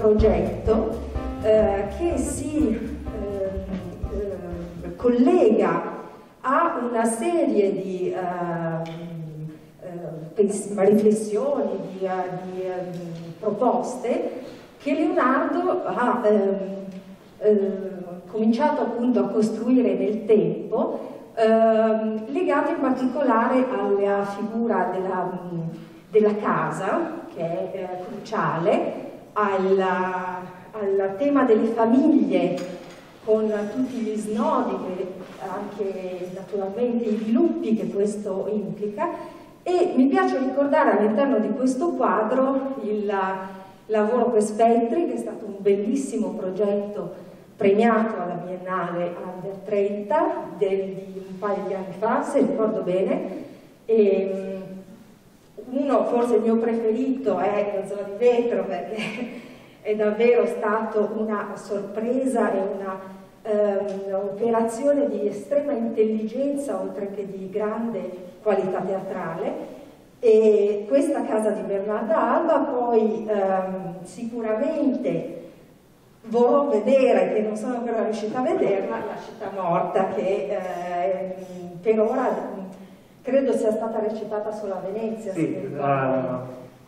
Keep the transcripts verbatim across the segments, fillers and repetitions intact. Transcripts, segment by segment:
progetto eh, che si eh, eh, collega a una serie di eh, eh, riflessioni, di, di eh, proposte che Leonardo ha eh, eh, cominciato appunto a costruire nel tempo, eh, legate in particolare alla figura della, della casa, che è eh, cruciale, alla, al tema delle famiglie, con tutti gli snodi e anche naturalmente i sviluppi che questo implica. E mi piace ricordare all'interno di questo quadro il lavoro per Spettri, che è stato un bellissimo progetto premiato alla Biennale Under trenta del, di un paio di anni fa, se ricordo bene. E uno, forse il mio preferito, è La zona di vetro, perché è davvero stato una sorpresa e una um, operazione di estrema intelligenza, oltre che di grande qualità teatrale. E questa casa di Bernarda Alba poi um, sicuramente vorrò vedere, che non sono ancora riuscita a vederla, La città morta, che eh, per ora credo sia stata recitata solo a Venezia. Sì, ha,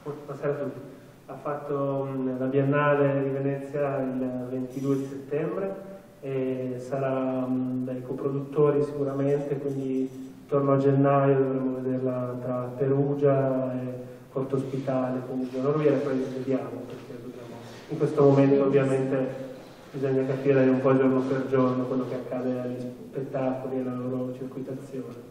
ha fatto la Biennale di Venezia il ventidue di settembre e sarà dai coproduttori sicuramente, quindi intorno a gennaio dovremo vederla tra Perugia e Porto Ospitale, quindi Giornoviere, poi vediamo, perché dobbiamo, in questo momento ovviamente bisogna capire un po' giorno per giorno quello che accade agli spettacoli e alla loro circuitazione.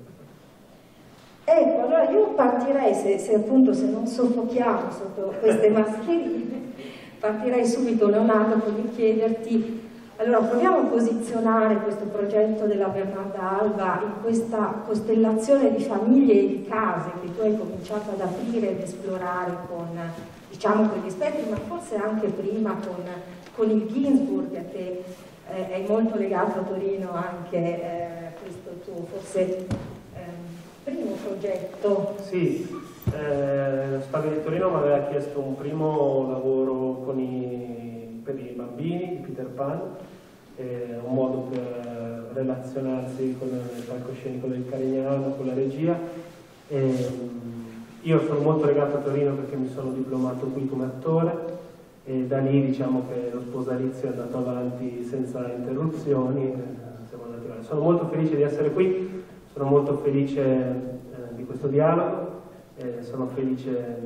Ecco, allora io partirei, se, se appunto se non soffochiamo sotto queste mascherine, partirei subito, Leonardo, con chiederti, allora proviamo a posizionare questo progetto della Bernarda Alba in questa costellazione di famiglie e di case che tu hai cominciato ad aprire ed esplorare con, diciamo, con gli Spettri, ma forse anche prima con, con il Ginsburg, che eh, è molto legato a Torino anche eh, questo tuo, forse... primo progetto. Sì, eh, lo Stadio di Torino mi aveva chiesto un primo lavoro con i, per i bambini di Peter Pan, eh, un modo per relazionarsi con il palcoscenico del Carignano, con la regia. E, io sono molto legato a Torino perché mi sono diplomato qui come attore e da lì diciamo che lo sposalizio è andato avanti senza interruzioni. Siamo andati avanti. Sono molto felice di essere qui. Sono molto felice eh, di questo dialogo, eh, sono felice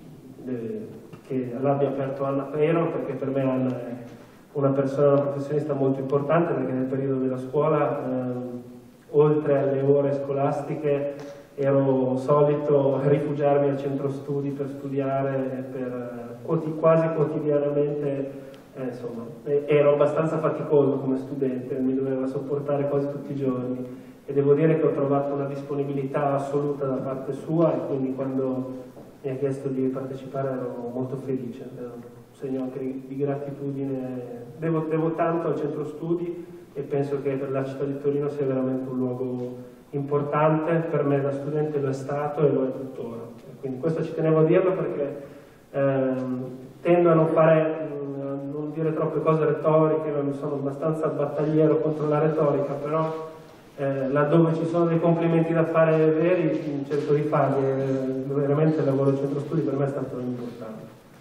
de, che l'abbia aperto Anna Pero, perché per me Anna è una persona, una professionista molto importante, perché nel periodo della scuola, eh, oltre alle ore scolastiche, ero solito rifugiarmi al centro studi per studiare, per, quoti, quasi quotidianamente, eh, insomma, ero abbastanza faticoso come studente, mi doveva sopportare quasi tutti i giorni. E devo dire che ho trovato una disponibilità assoluta da parte sua e quindi quando mi ha chiesto di partecipare ero molto felice, un segno anche di gratitudine. Devo, devo tanto al centro studi e penso che per la città di Torino sia veramente un luogo importante, per me da studente lo è stato e lo è tuttora. Quindi questo ci tenevo a dirlo perché ehm, tendo a non fare, mh, non dire troppe cose retoriche, non sono abbastanza battagliero contro la retorica, però Eh, laddove ci sono dei complimenti da fare veri, cerco di farli, eh, veramente il lavoro del centro studi per me è stato importante.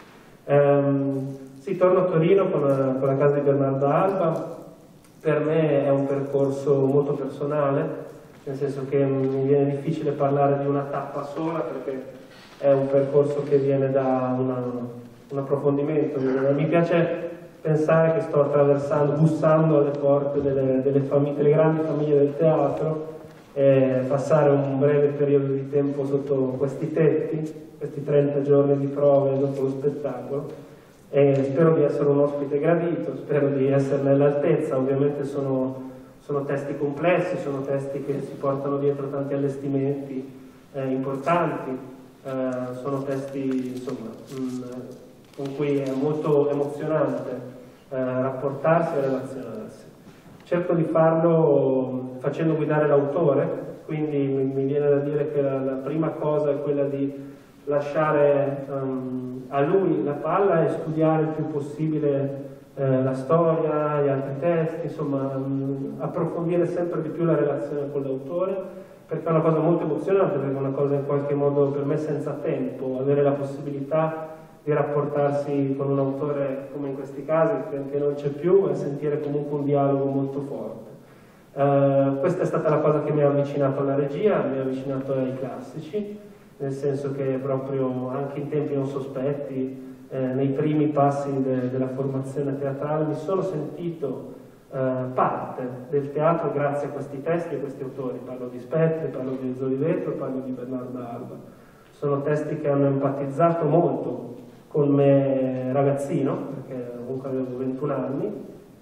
Ehm, sì, torno a Torino con la, con la casa di Bernarda Alba, per me è un percorso molto personale, nel senso che mi viene difficile parlare di una tappa sola perché è un percorso che viene da una, un approfondimento. Mi piace pensare che sto attraversando, bussando alle porte delle, delle, delle grandi famiglie del teatro, e passare un breve periodo di tempo sotto questi tetti, questi trenta giorni di prove dopo lo spettacolo, e spero di essere un ospite gradito, spero di esserne all'altezza. Ovviamente sono, sono testi complessi, sono testi che si portano dietro tanti allestimenti eh, importanti, eh, sono testi insomma, mh, con cui è molto emozionante Eh, rapportarsi e relazionarsi. Cerco di farlo facendo guidare l'autore, quindi mi, mi viene da dire che la, la prima cosa è quella di lasciare um, a lui la palla e studiare il più possibile eh, la storia, gli altri testi, insomma um, approfondire sempre di più la relazione con l'autore, perché è una cosa molto emozionante, perché è una cosa in qualche modo per me senza tempo, avere la possibilità di rapportarsi con un autore come in questi casi, che non c'è più, e sentire comunque un dialogo molto forte. Uh, questa è stata la cosa che mi ha avvicinato alla regia, mi ha avvicinato ai classici, nel senso che proprio anche in tempi non sospetti, eh, nei primi passi de della formazione teatrale, mi sono sentito eh, parte del teatro grazie a questi testi e a questi autori. Parlo di Spettri, parlo di Enzo Oliveto, parlo di Bernardo Alba. Sono testi che hanno empatizzato molto con me ragazzino, perché comunque avevo ventuno anni,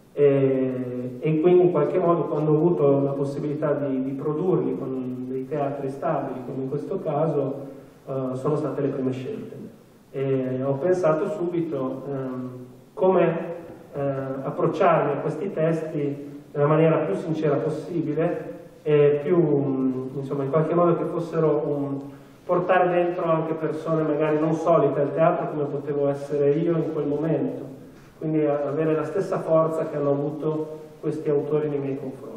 e, e quindi in qualche modo quando ho avuto la possibilità di, di produrli con dei teatri stabili, come in questo caso, uh, sono state le prime scelte. E ho pensato subito um, come uh, approcciarmi a questi testi nella maniera più sincera possibile e più, um, insomma, in qualche modo che fossero un, portare dentro anche persone magari non solite al teatro come potevo essere io in quel momento. Quindi avere la stessa forza che hanno avuto questi autori nei miei confronti.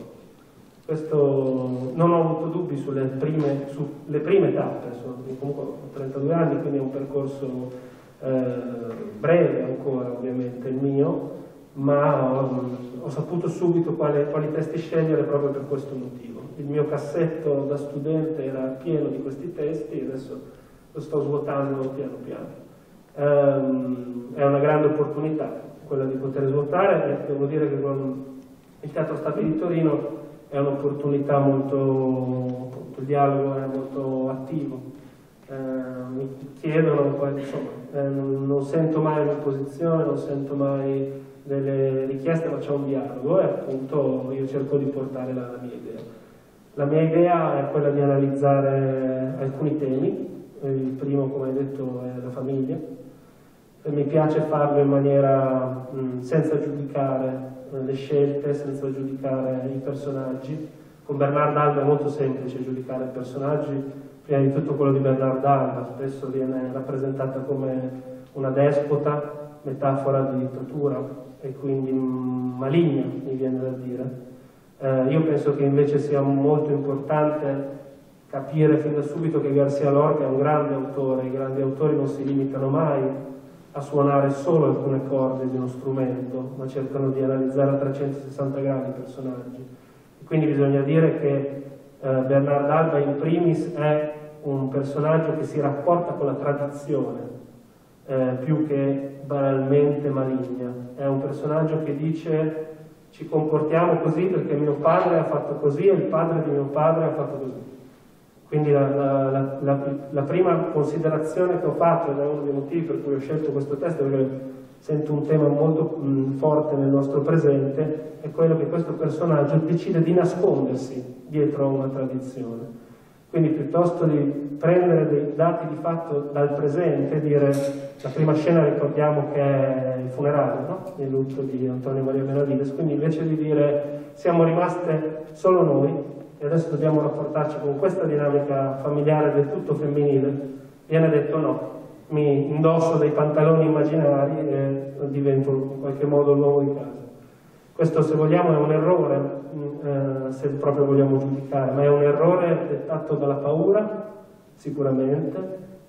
Questo, non ho avuto dubbi sulle prime, sulle prime tappe, sono, comunque ho trentadue anni, quindi è un percorso eh, breve ancora ovviamente il mio, ma ho, ho saputo subito quale, quali testi scegliere proprio per questo motivo. Il mio cassetto da studente era pieno di questi testi e adesso lo sto svuotando piano piano. Um, è una grande opportunità quella di poter svuotare, e devo dire che con il Teatro Stabile di Torino è un'opportunità molto, il dialogo è molto attivo. Eh, mi chiedono, poi, insomma, eh, non, non sento mai un'opposizione, non sento mai delle richieste, ma c'è un dialogo e appunto io cerco di portare la, la mia idea. La mia idea è quella di analizzare alcuni temi, il primo, come hai detto, è la famiglia. Mi piace farlo in maniera mh, senza giudicare eh, le scelte, senza giudicare i personaggi. Con Bernardo Alba è molto semplice giudicare i personaggi, prima di tutto quello di Bernardo Alba, spesso viene rappresentata come una despota, metafora di dittatura e quindi mh, maligna, mi viene da dire. Eh, io penso che invece sia molto importante capire fin da subito che García Lorca è un grande autore, i grandi autori non si limitano mai a suonare solo alcune corde di uno strumento, ma cercano di analizzare a trecentosessanta gradi i personaggi. E quindi bisogna dire che eh, Bernardo Alba in primis è un personaggio che si rapporta con la tradizione, eh, più che banalmente maligna. È un personaggio che dice ci comportiamo così perché mio padre ha fatto così e il padre di mio padre ha fatto così. Quindi la, la, la, la prima considerazione che ho fatto, ed è uno dei motivi per cui ho scelto questo testo, perché sento un tema molto mh, forte nel nostro presente, è quello che questo personaggio decide di nascondersi dietro a una tradizione. Quindi piuttosto di prendere dei dati di fatto dal presente e dire, la prima scena ricordiamo che è il funerale, no? Il lutto di Antonio Maria Benavides, quindi invece di dire siamo rimaste solo noi, e adesso dobbiamo rapportarci con questa dinamica familiare del tutto femminile, viene detto no, mi indosso dei pantaloni immaginari e divento in qualche modo l'uomo di casa. Questo, se vogliamo, è un errore, eh, se proprio vogliamo giudicare, ma è un errore dettato dalla paura, sicuramente,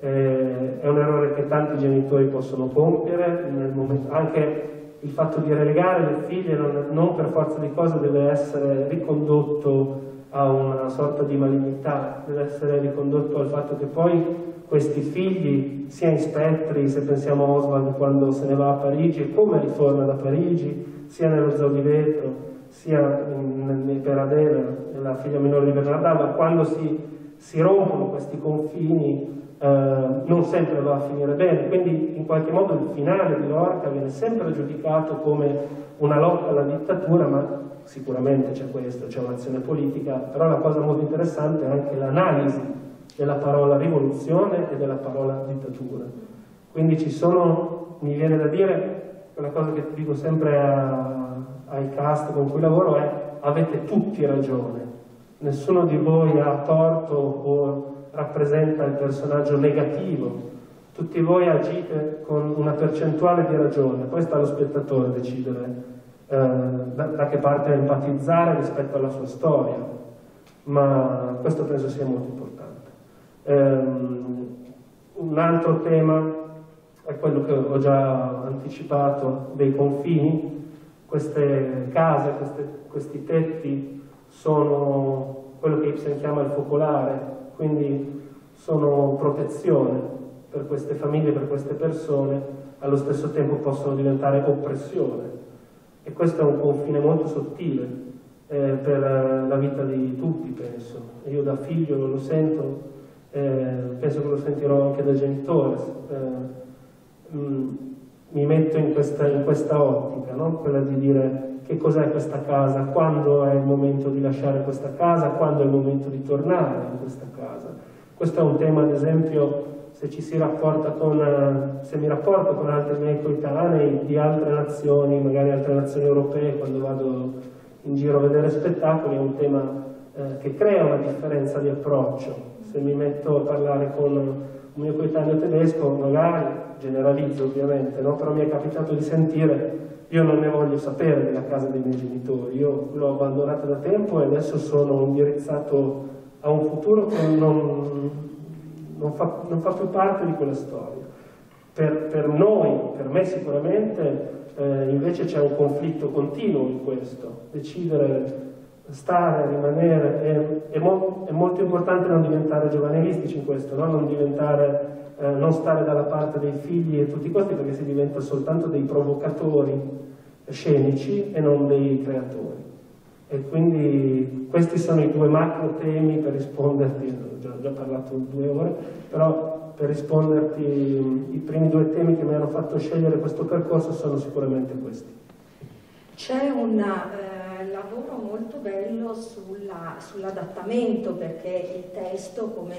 eh, è un errore che tanti genitori possono compiere, nel momento, anche il fatto di relegare le figlie non, non per forza di cose deve essere ricondotto a una sorta di malignità, deve essere ricondotto al fatto che poi questi figli, sia in Spettri, se pensiamo a Oswald quando se ne va a Parigi e come ritorna da Parigi, sia nello Zaudivetro, sia in Peradena, la figlia minore di Bernardo Alba, quando si, si rompono questi confini eh, non sempre va a finire bene, quindi in qualche modo il finale di Lorca viene sempre giudicato come una lotta alla dittatura, ma sicuramente c'è questo, c'è un'azione politica, però la cosa molto interessante è anche l'analisi della parola rivoluzione e della parola dittatura. Quindi ci sono, mi viene da dire, quella cosa che dico sempre a, ai cast con cui lavoro è avete tutti ragione, nessuno di voi ha torto o rappresenta il personaggio negativo. Tutti voi agite con una percentuale di ragione, poi sta allo spettatore decidere eh, da, da che parte empatizzare rispetto alla sua storia, ma questo penso sia molto importante. Um, un altro tema è quello che ho già anticipato dei confini. Queste case, queste, questi tetti sono quello che Ibsen chiama il focolare, quindi sono protezione per queste famiglie, per queste persone, allo stesso tempo possono diventare oppressione, e questo è un confine molto sottile eh, per la vita di tutti, penso. Io da figlio lo sento, eh, penso che lo sentirò anche da genitore. Eh, mh, mi metto in questa, in questa ottica, no? Quella di dire che cos'è questa casa, quando è il momento di lasciare questa casa, quando è il momento di tornare in questa casa. Questo è un tema, ad esempio, se ci si rapporta con, se mi rapporto con altri miei coetanei di altre nazioni, magari altre nazioni europee, quando vado in giro a vedere spettacoli, è un tema eh, che crea una differenza di approccio. Se mi metto a parlare con un mio coetaneo tedesco, magari, generalizzo ovviamente, no? Però mi è capitato di sentire: io non ne voglio sapere della casa dei miei genitori, io l'ho abbandonata da tempo e adesso sono indirizzato a un futuro che non... Non fa, non fa più parte di quella storia. Per, per noi, per me sicuramente, eh, invece c'è un conflitto continuo in questo. Decidere, stare, rimanere, è, è, mo, è molto importante non diventare giovanilistici in questo, no? non, diventare, eh, non stare dalla parte dei figli e tutti questi, perché si diventa soltanto dei provocatori scenici e non dei creatori. E quindi questi sono i due macro temi per risponderti, ho già, già parlato due ore, però per risponderti i primi due temi che mi hanno fatto scegliere questo percorso sono sicuramente questi. C'è un eh, lavoro molto bello sulla, sull'adattamento, perché il testo, come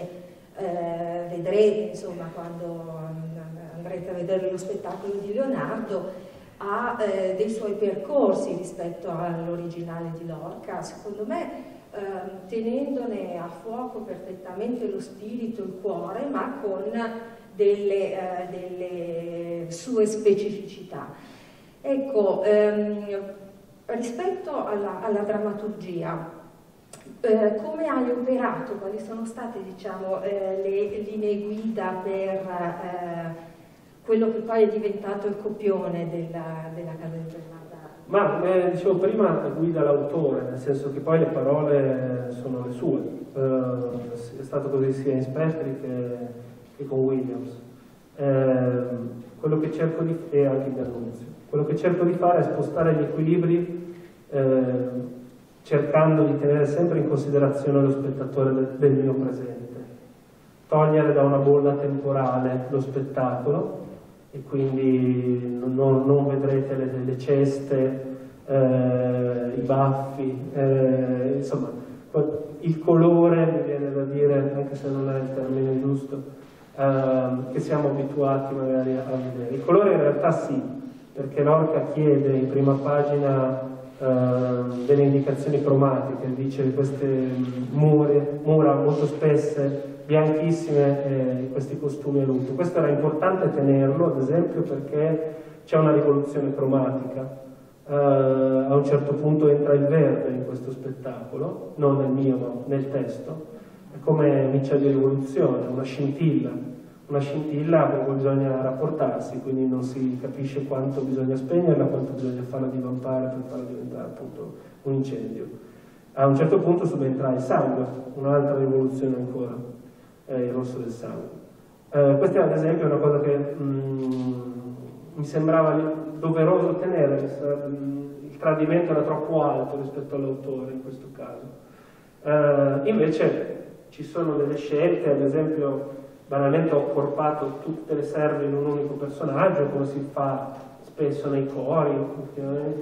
eh, vedrete insomma quando andrete a vedere lo spettacolo di Leonardo, ha eh, dei suoi percorsi rispetto all'originale di Lorca, secondo me eh, tenendone a fuoco perfettamente lo spirito, il cuore, ma con delle, eh, delle sue specificità. Ecco, ehm, rispetto alla, alla drammaturgia, eh, come hai operato? Quali sono state, diciamo, eh, le linee guida per eh, quello che poi è diventato il copione della, della Casa di Bernardano? Ma come dicevo prima, guida l'autore, nel senso che poi le parole sono le sue. Eh, è stato così sia in Spectri che, che con Williams. Eh, quello che cerco di e anche in D'Annunzio. Quello che cerco di fare è spostare gli equilibri, eh, cercando di tenere sempre in considerazione lo spettatore del, del mio presente. Togliere da una bolla temporale lo spettacolo, e quindi non, non vedrete le, le ceste, eh, i baffi, eh, insomma il colore, mi viene da dire, anche se non è il termine giusto, eh, che siamo abituati magari a vedere. Il colore in realtà sì, perché Lorca chiede in prima pagina eh, delle indicazioni cromatiche, dice queste mure, mura molto spesse, bianchissime, e questi costumi a lutto. Questo era importante tenerlo, ad esempio, perché c'è una rivoluzione cromatica. Uh, a un certo punto entra il verde in questo spettacolo, non nel mio ma nel testo, è come miccia di rivoluzione, una scintilla, una scintilla a cui bisogna rapportarsi, quindi non si capisce quanto bisogna spegnerla, quanto bisogna farla divampare per farla diventare appunto un incendio. A un certo punto subentra il sangue, un'altra rivoluzione ancora. Eh, il rosso del sangue. Eh, questa ad esempio è una cosa che mh, mi sembrava doveroso tenere, il tradimento era troppo alto rispetto all'autore in questo caso. Eh, invece ci sono delle scelte, ad esempio banalmente ho accorpato tutte le serve in un unico personaggio, come si fa spesso nei cori ultimamente.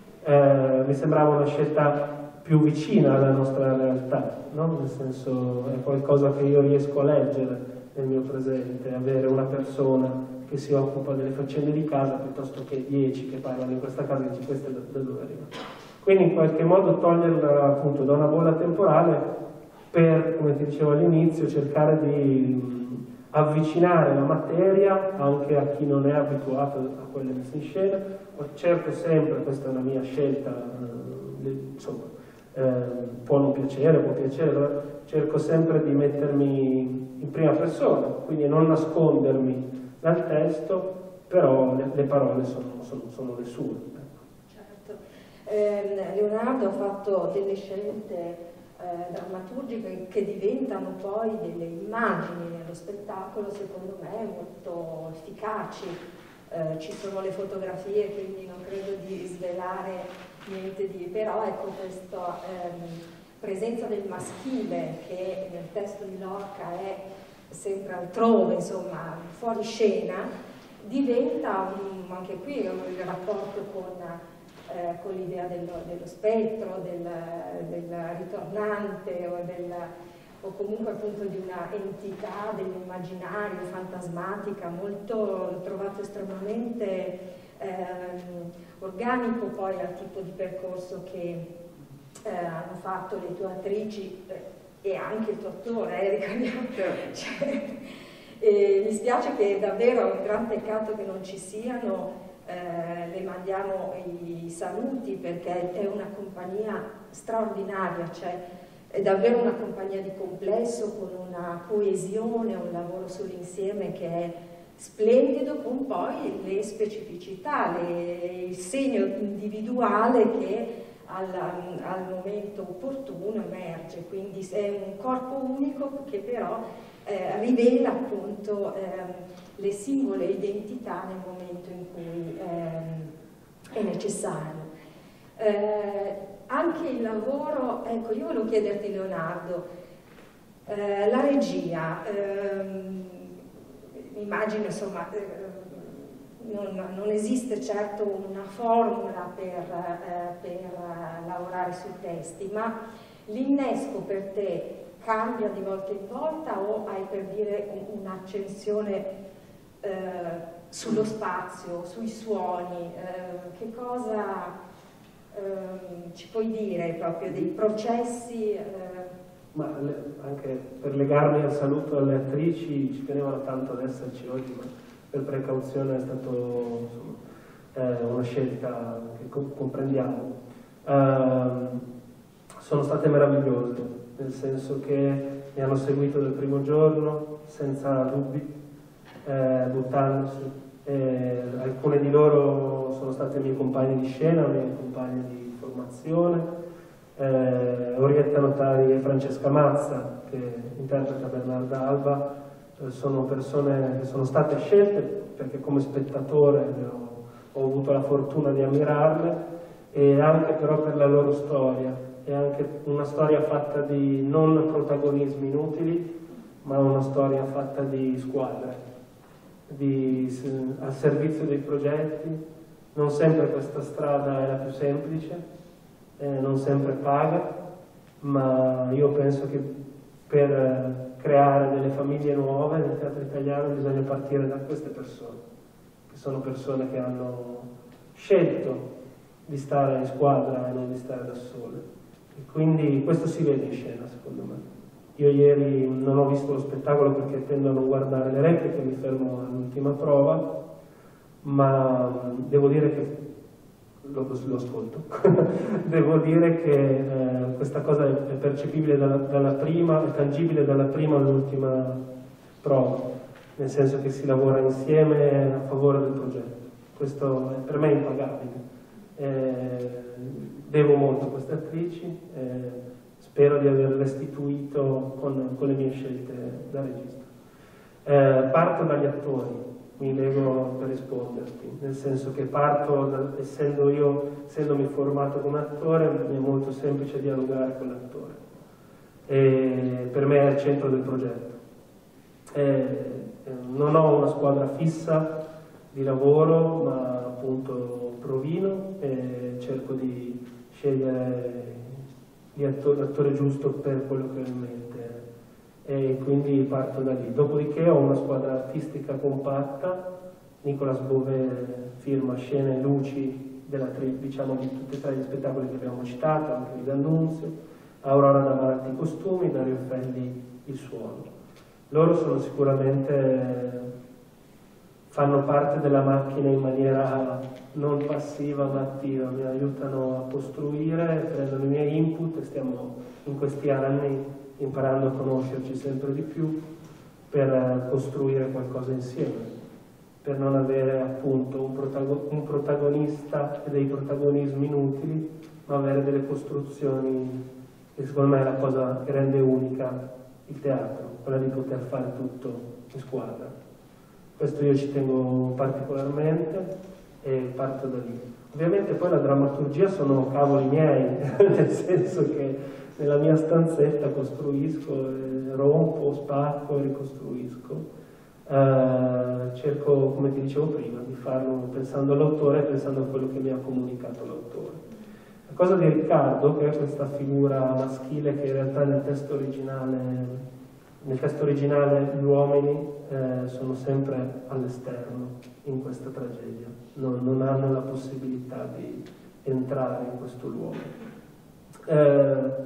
Eh, mi sembrava una scelta più vicina alla nostra realtà, no? Nel senso è qualcosa che io riesco a leggere nel mio presente, avere una persona che si occupa delle faccende di casa piuttosto che dieci che parlano in questa casa e dici questa da, da dove arriva. Quindi in qualche modo toglierla appunto da una bolla temporale per come ti dicevo all'inizio, cercare di avvicinare la materia anche a chi non è abituato a quelle messe in scena. Cerco sempre, questa è una mia scelta, eh, insomma, eh, può non piacere, può piacere, però cerco sempre di mettermi in prima persona, quindi non nascondermi dal testo, però le, le parole sono, sono, sono le sue. Certo. Eh, Leonardo ha fatto delle scelte Eh, drammaturgiche che diventano poi delle immagini nello spettacolo, secondo me molto efficaci. Eh, ci sono le fotografie, quindi non credo di svelare niente di... però ecco questa ehm, presenza del maschile che nel testo di Lorca è sempre altrove, insomma, fuori scena, diventa un, anche qui il rapporto con Eh, con l'idea dello, dello spettro, del, del ritornante o, del, o comunque appunto di una entità dell'immaginario fantasmatica, molto, l'ho trovato estremamente ehm, organico poi al tipo di percorso che eh, hanno fatto le tue attrici eh, e anche il tuo attore, eh, ricordiamo. Cioè, e mi spiace che davvero è un gran peccato che non ci siano. Eh, le mandiamo i saluti perché è una compagnia straordinaria, cioè è davvero una compagnia di complesso con una coesione, un lavoro sull'insieme che è splendido, con poi le specificità, le, il segno individuale che al, al momento opportuno emerge, quindi è un corpo unico che però eh, rivela appunto eh, le singole identità nel momento in cui eh, è necessario. Eh, anche il lavoro, ecco, io volevo chiederti Leonardo, eh, la regia, ehm, immagino insomma, eh, non, non esiste certo una formula per, eh, per eh, lavorare sui testi, ma l'innesco per te cambia di volta in volta o hai per dire un'accensione Eh, sullo spazio, sui suoni, eh, che cosa eh, ci puoi dire proprio dei processi? Eh... Ma le, anche per legarmi al saluto alle attrici, ci tenevano tanto ad esserci oggi, ma per precauzione è stata eh, una scelta che com comprendiamo. Eh, sono state meravigliose, nel senso che mi hanno seguito dal primo giorno senza dubbi. Eh, buttandosi. Eh, alcune di loro sono state miei compagni di scena, miei compagni di formazione, eh, Orietta Notari e Francesca Mazza, che interpreta Bernarda Alba, eh, sono persone che sono state scelte perché come spettatore ho, ho avuto la fortuna di ammirarle, e anche però per la loro storia. È anche una storia fatta di non protagonismi inutili, ma una storia fatta di squadre. Di, al servizio dei progetti. Non sempre questa strada è la più semplice, eh, non sempre paga, ma io penso che per creare delle famiglie nuove nel teatro italiano bisogna partire da queste persone, che sono persone che hanno scelto di stare in squadra e non di stare da sole, e quindi questo si vede in scena secondo me. Io ieri non ho visto lo spettacolo perché tendo a non guardare le repliche, mi fermo all'ultima prova, ma devo dire che lo, lo ascolto. Devo dire che eh, questa cosa è percepibile dalla, dalla prima, è tangibile dalla prima all'ultima prova, nel senso che si lavora insieme a favore del progetto. Questo è per me impagabile. Eh, devo molto a queste attrici. Eh, Spero di aver restituito con, con le mie scelte da regista. Eh, parto dagli attori, mi lego per risponderti, nel senso che parto, da, essendo io, essendomi formato come attore, mi è molto semplice dialogare con l'attore. E per me è al centro del progetto. Eh, non ho una squadra fissa di lavoro, ma appunto provino e cerco di scegliere l'attore giusto per quello che ho in mente, e quindi parto da lì. Dopodiché ho una squadra artistica compatta. Nicolas Beauvais firma scene e luci della, diciamo, di tutti e tre gli spettacoli che abbiamo citato, anche di D'Annunzio. Aurora Davanti i costumi, Dario Felli il suono. Loro sono sicuramente, fanno parte della macchina in maniera non passiva ma attiva, mi aiutano a costruire, prendono i miei input e stiamo in questi anni imparando a conoscerci sempre di più per costruire qualcosa insieme, per non avere appunto un, protago un protagonista e dei protagonismi inutili, ma avere delle costruzioni che secondo me è la cosa che rende unica il teatro, quella di poter fare tutto in squadra. Questo io ci tengo particolarmente e parto da lì. Ovviamente poi la drammaturgia sono cavoli miei, nel senso che nella mia stanzetta costruisco, eh, rompo, spacco e ricostruisco. Eh, cerco, come ti dicevo prima, di farlo pensando all'autore e pensando a quello che mi ha comunicato l'autore. La cosa di Riccardo, che è questa figura maschile che in realtà nel testo originale, nel testo originale gli uomini eh, sono sempre all'esterno in questa tragedia, non, non hanno la possibilità di entrare in questo luogo. Eh,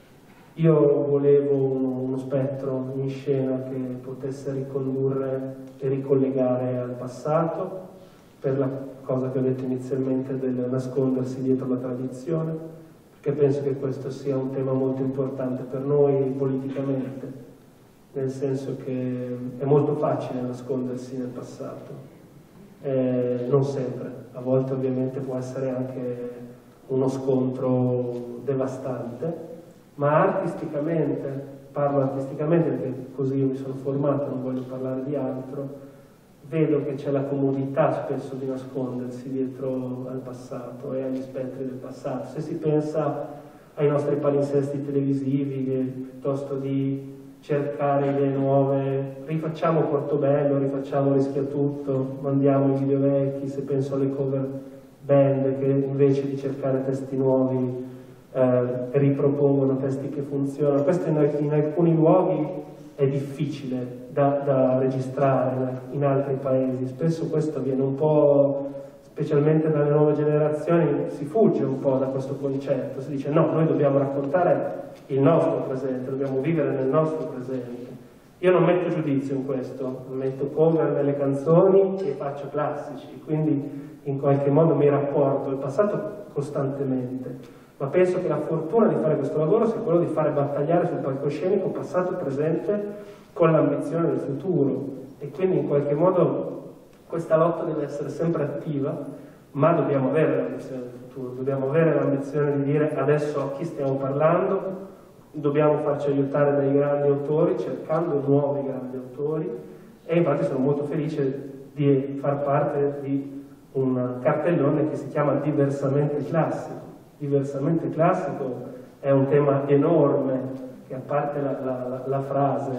io volevo uno, uno spettro in scena che potesse ricondurre e ricollegare al passato, per la cosa che ho detto inizialmente del nascondersi dietro la tradizione, perché penso che questo sia un tema molto importante per noi politicamente, nel senso che è molto facile nascondersi nel passato, eh, non sempre, a volte ovviamente può essere anche uno scontro devastante, ma artisticamente, parlo artisticamente perché così io mi sono formato, non voglio parlare di altro, vedo che c'è la comodità spesso di nascondersi dietro al passato e agli spettri del passato. Se si pensa ai nostri palinsesti televisivi, che piuttosto di cercare idee nuove, rifacciamo Portobello, rifacciamo Rischiatutto, mandiamo i video vecchi, se penso alle cover band che invece di cercare testi nuovi eh, ripropongono testi che funzionano. Questo in, in alcuni luoghi è difficile da, da registrare in altri paesi, spesso questo avviene un po', specialmente dalle nuove generazioni, si fugge un po' da questo concetto, si dice no, noi dobbiamo raccontare il nostro presente, dobbiamo vivere nel nostro presente. Io non metto giudizio in questo, metto cover nelle canzoni e faccio classici, quindi in qualche modo mi rapporto al passato costantemente, ma penso che la fortuna di fare questo lavoro sia quello di fare battagliare sul palcoscenico passato e presente con l'ambizione del futuro, e quindi in qualche modo questa lotta deve essere sempre attiva, ma dobbiamo avere l'ambizione del futuro, dobbiamo avere l'ambizione di dire adesso a chi stiamo parlando, dobbiamo farci aiutare dai grandi autori, cercando nuovi grandi autori, e infatti sono molto felice di far parte di un cartellone che si chiama Diversamente Classico. Diversamente Classico è un tema enorme, che a parte la, la, la frase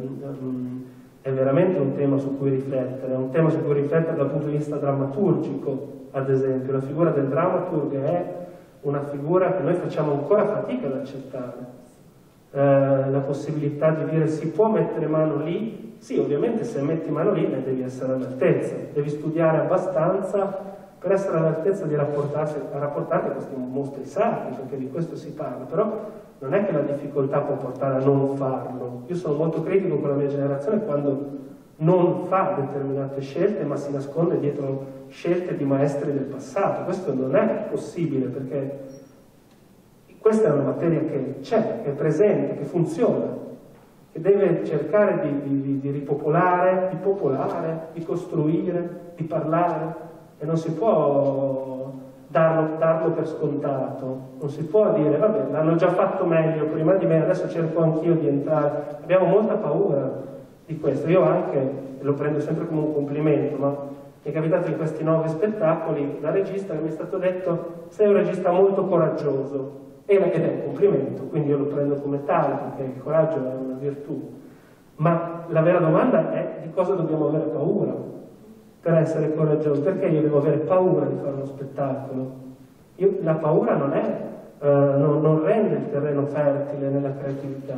è veramente un tema su cui riflettere, è un tema su cui riflettere dal punto di vista drammaturgico, ad esempio. La figura del drammaturgo è una figura che noi facciamo ancora fatica ad accettare. Eh, la possibilità di dire si può mettere mano lì, sì, ovviamente se metti mano lì ne devi essere all'altezza, devi studiare abbastanza per essere all'altezza di rapportarsi, rapportarti a questi mostri sacri, perché di questo si parla, però non è che la difficoltà può portare a non farlo. Io sono molto critico con la mia generazione quando non fa determinate scelte, ma si nasconde dietro scelte di maestri del passato. Questo non è possibile, perché questa è una materia che c'è, che è presente, che funziona, che deve cercare di, di, di ripopolare, di popolare, di costruire, di parlare, e non si può darlo, darlo per scontato, non si può dire vabbè, l'hanno già fatto meglio prima di me, adesso cerco anch'io di entrare. Abbiamo molta paura di questo. Io anche, lo prendo sempre come un complimento, ma mi è capitato in questi nove spettacoli da regista che mi è stato detto sei un regista molto coraggioso, ed è un complimento, quindi io lo prendo come tale, perché il coraggio è una virtù. Ma la vera domanda è di cosa dobbiamo avere paura per essere coraggiosi. Perché io devo avere paura di fare uno spettacolo? Io, la paura non è, eh, non, non rende il terreno fertile nella creatività,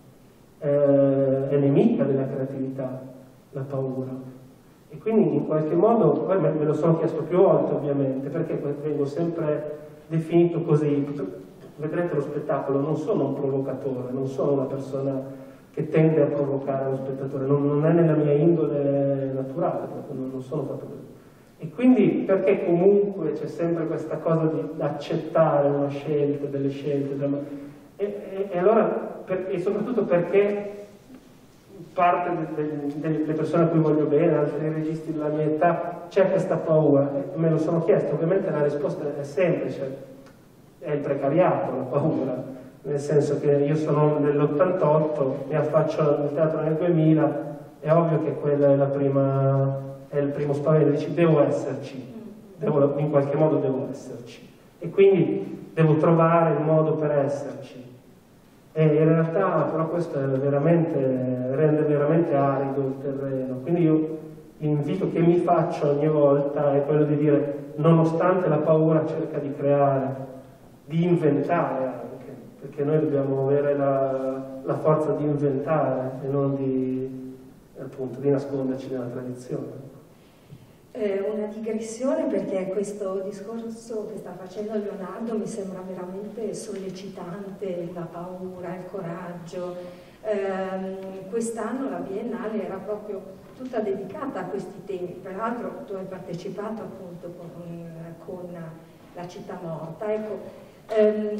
eh, è nemica della creatività, la paura. E quindi in qualche modo, poi me lo sono chiesto più volte ovviamente, perché vengo sempre definito così, vedrete lo spettacolo, non sono un provocatore, non sono una persona che tende a provocare lo spettatore, non, non è nella mia indole naturale, non, non sono fatto così. E quindi perché comunque c'è sempre questa cosa di accettare una scelta, delle scelte, delle... E, e, e allora, per, e soprattutto perché parte delle de, de, de persone a cui voglio bene, altri registi della mia età, c'è questa paura, e me lo sono chiesto, ovviamente la risposta è semplice, è il precariato, la paura, nel senso che io sono dell'ottantotto, mi affaccio nel teatro nel duemila, è ovvio che quella è la prima, è il primo spavento, dici devo esserci, devo, in qualche modo devo esserci, e quindi devo trovare il modo per esserci. E in realtà però questo è veramente, rende veramente arido il terreno, quindi io l'invito che mi faccio ogni volta è quello di dire, nonostante la paura cerca di creare, di inventare anche, perché noi dobbiamo avere la, la forza di inventare e non di, appunto, di nasconderci nella tradizione. Eh, una digressione, perché questo discorso che sta facendo Leonardo mi sembra veramente sollecitante, la paura, il coraggio. Eh, quest'anno la Biennale era proprio tutta dedicata a questi temi, peraltro tu hai partecipato appunto con, con La città morta. Ecco, ehm,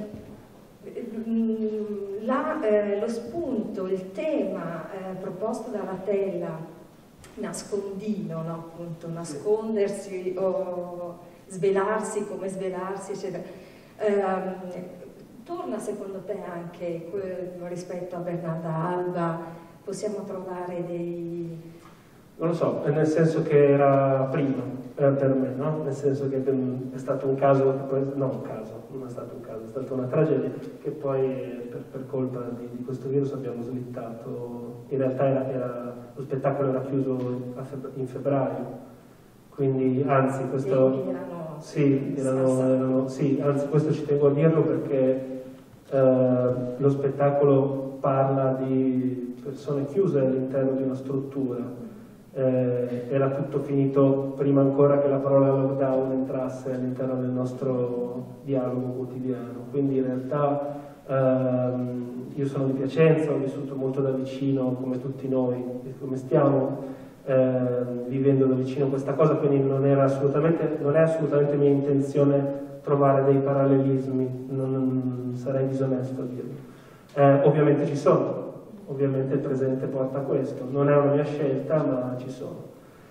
la, eh, lo spunto, il tema eh, proposto da Ratella, nascondino, no? Appunto, nascondersi o svelarsi, come svelarsi, eccetera. Ehm, torna secondo te anche rispetto a Bernarda Alba? Possiamo trovare dei... Non lo so, nel senso che era prima eh, per me, no? Nel senso che è stato un caso, no un caso, non è stato un caso, è stata una tragedia che poi per, per colpa di, di questo virus abbiamo slittato. In realtà era, era, lo spettacolo era chiuso in febbraio, quindi anzi questo... erano, sì, erano, erano, sì, anzi questo ci tengo a dirlo perché eh, lo spettacolo parla di persone chiuse all'interno di una struttura. Eh, era tutto finito prima ancora che la parola lockdown entrasse all'interno del nostro dialogo quotidiano, quindi in realtà ehm, io sono di Piacenza, ho vissuto molto da vicino come tutti noi, come stiamo eh, vivendo da vicino questa cosa, quindi non, era assolutamente, non è assolutamente mia intenzione trovare dei parallelismi, non, non sarei disonesto a dirlo. Eh, ovviamente ci sono. Ovviamente il presente porta a questo, non è una mia scelta, ma ci sono.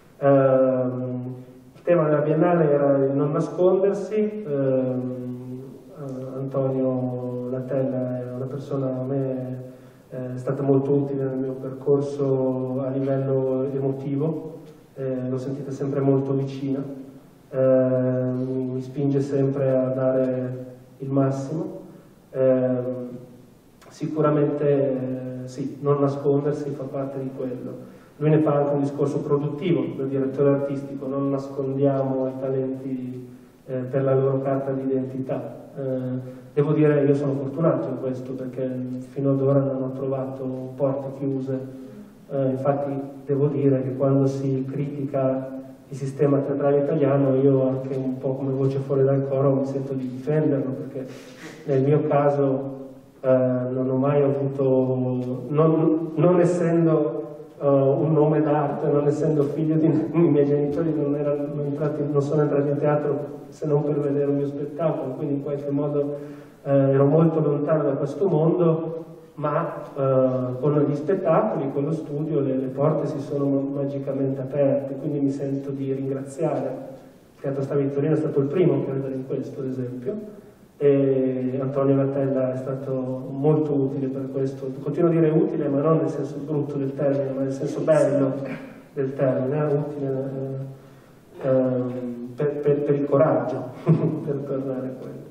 Ehm, il tema della Biennale era il non nascondersi. Ehm, Antonio Latella è una persona, a me è stata molto utile nel mio percorso a livello emotivo, eh, l'ho sentita sempre molto vicina, eh, mi, mi spinge sempre a dare il massimo. Eh, sicuramente eh, sì, non nascondersi fa parte di quello. Lui ne fa anche un discorso produttivo, da direttore artistico, non nascondiamo i talenti eh, per la loro carta d'identità. Eh, devo dire che io sono fortunato in questo perché fino ad ora non ho trovato porte chiuse. Eh, infatti devo dire che quando si critica il sistema teatrale italiano io anche un po' come voce fuori dal coro mi sento di difenderlo, perché nel mio caso Uh, non ho mai avuto, non, non essendo uh, un nome d'arte, non essendo figlio di i miei genitori non, erano, non, entrati, non sono entrati in teatro se non per vedere un mio spettacolo, quindi in qualche modo uh, ero molto lontano da questo mondo, ma uh, con gli spettacoli, con lo studio le, le porte si sono magicamente aperte, quindi mi sento di ringraziare. Il Teatro Stabia di Torino è stato il primo a credere in questo, ad esempio. E Antonio Latella è stato molto utile per questo. Continuo a dire utile, ma non nel senso brutto del termine, ma nel senso bello del termine, è utile eh, eh, per, per, per il coraggio, per tornare a quello.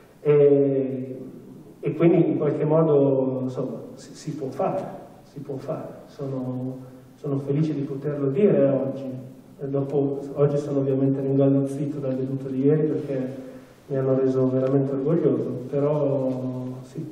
E, e quindi in qualche modo insomma, si, si può fare, si può fare. Sono, sono felice di poterlo dire oggi. E dopo, oggi sono ovviamente ringalluzzito dal veduto di ieri perché mi hanno reso veramente orgoglioso, però sì.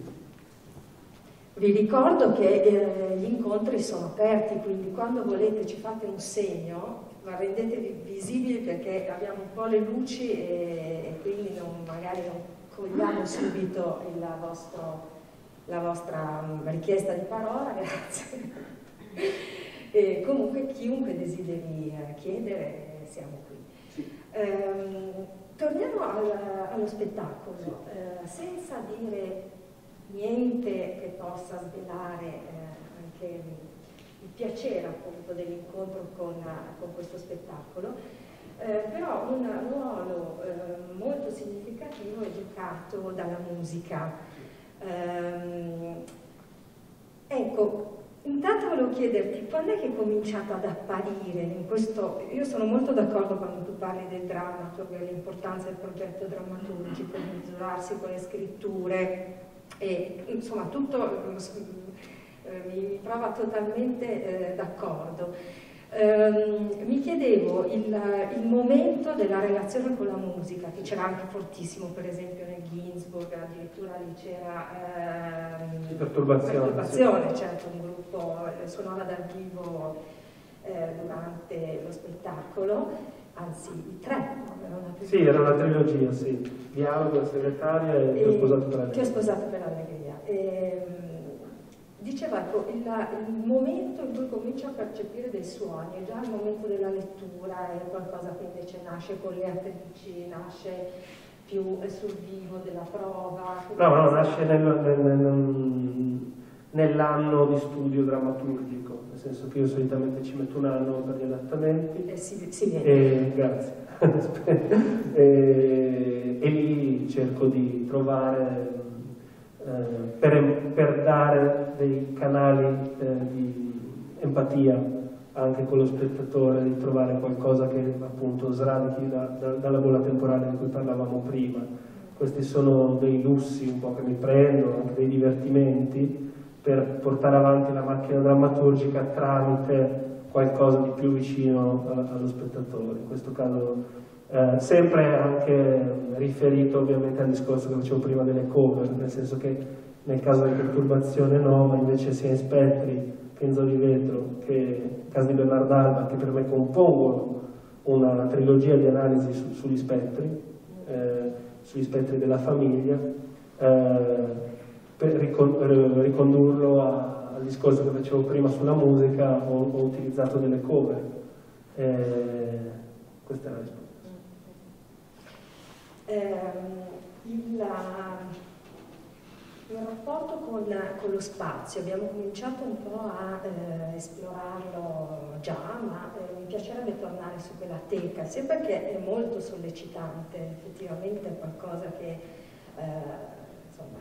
Vi ricordo che eh, gli incontri sono aperti, quindi quando volete ci fate un segno, ma rendetevi visibili perché abbiamo un po' le luci e, e quindi non, magari non cogliamo subito il vostro, la vostra richiesta di parola, grazie. E comunque chiunque desideri chiedere, siamo qui. Sì. Ehm, torniamo al, allo spettacolo, sì. eh, senza dire niente che possa svelare eh, anche il piacere appunto dell'incontro con, con questo spettacolo, eh, però un ruolo eh, molto significativo è giocato dalla musica. Ehm, ecco, intanto volevo chiederti, quando è che è cominciato ad apparire in questo... Io sono molto d'accordo quando tu parli del drammaturgo e l'importanza del progetto drammaturgico, di misurarsi con le scritture, e insomma tutto eh, mi trova totalmente eh, d'accordo. Um, mi chiedevo il, il momento della relazione con la musica, che c'era anche fortissimo, per esempio nel Ginsburg, addirittura lì c'era ehm, Perturbazione, Perturbazione, sì. certo, un gruppo eh, suonava dal vivo eh, durante lo spettacolo, anzi i tre, no? Era una sì, era una trilogia, sì, Dialogo, La segretaria e Ti ho sposato per l'allegria. Ti ho sposato per l'allegria. E, dicevo, ecco, il, il momento in cui comincio a percepire dei suoni è già il momento della lettura, è qualcosa che invece nasce con le attrici, nasce più sul vivo della prova. No, no, nasce nel, nel, nel, nell'anno di studio drammaturgico, nel senso che io solitamente ci metto un anno per gli adattamenti. Eh, si, si vede. E, grazie. e, e lì cerco di trovare... Eh, per, per dare dei canali eh, di empatia anche con lo spettatore, di trovare qualcosa che appunto sradichi da, da, dalla bolla temporale di cui parlavamo prima. Questi sono dei lussi un po' che mi prendo, anche dei divertimenti, per portare avanti la macchina drammaturgica tramite qualcosa di più vicino eh, allo spettatore. In questo caso Eh, sempre anche riferito ovviamente al discorso che facevo prima delle cover, nel senso che nel caso di Perturbazione no, ma invece sia in Spettri che in Zoo di Vetro che Casa di Bernardo Alba, che per me compongono una trilogia di analisi su, sugli spettri, eh, sugli spettri della famiglia, eh, per ricon ricondurlo a, al discorso che facevo prima sulla musica. Ho, ho utilizzato delle cover, eh, questa è la risposta. Il, il rapporto con, con lo spazio, abbiamo cominciato un po' a eh, esplorarlo già, ma eh, mi piacerebbe tornare su quella teca, sia perché è molto sollecitante, effettivamente è qualcosa che eh, insomma,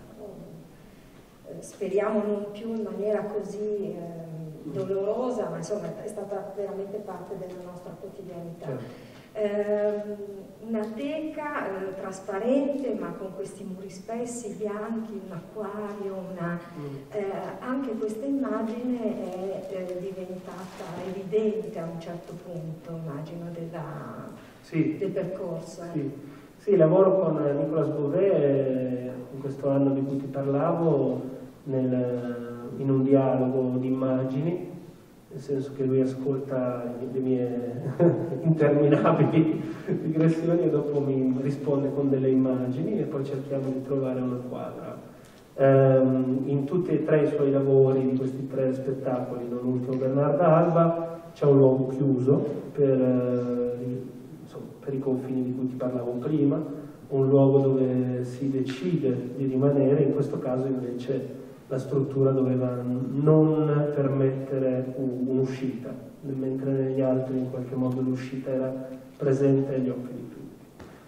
eh, speriamo non più in maniera così eh, dolorosa, ma insomma è stata veramente parte della nostra quotidianità. Certo. Eh, una teca eh, trasparente ma con questi muri spessi, bianchi, un acquario, una, eh, anche questa immagine è eh, diventata evidente a un certo punto, immagino, della, sì. del percorso. Eh. Sì. Sì, lavoro con Nicolas Beauvais in questo anno di cui ti parlavo nel, in un dialogo di immagini, nel senso che lui ascolta le mie interminabili digressioni e dopo mi risponde con delle immagini e poi cerchiamo di trovare una quadra. Um, in tutti e tre i suoi lavori, di questi tre spettacoli, non ultimo Bernardo Alba, c'è un luogo chiuso per, uh, insomma, per i confini di cui ti parlavo prima, un luogo dove si decide di rimanere, in questo caso invece la struttura doveva non permettere un'uscita, mentre negli altri in qualche modo l'uscita era presente agli occhi di tutti.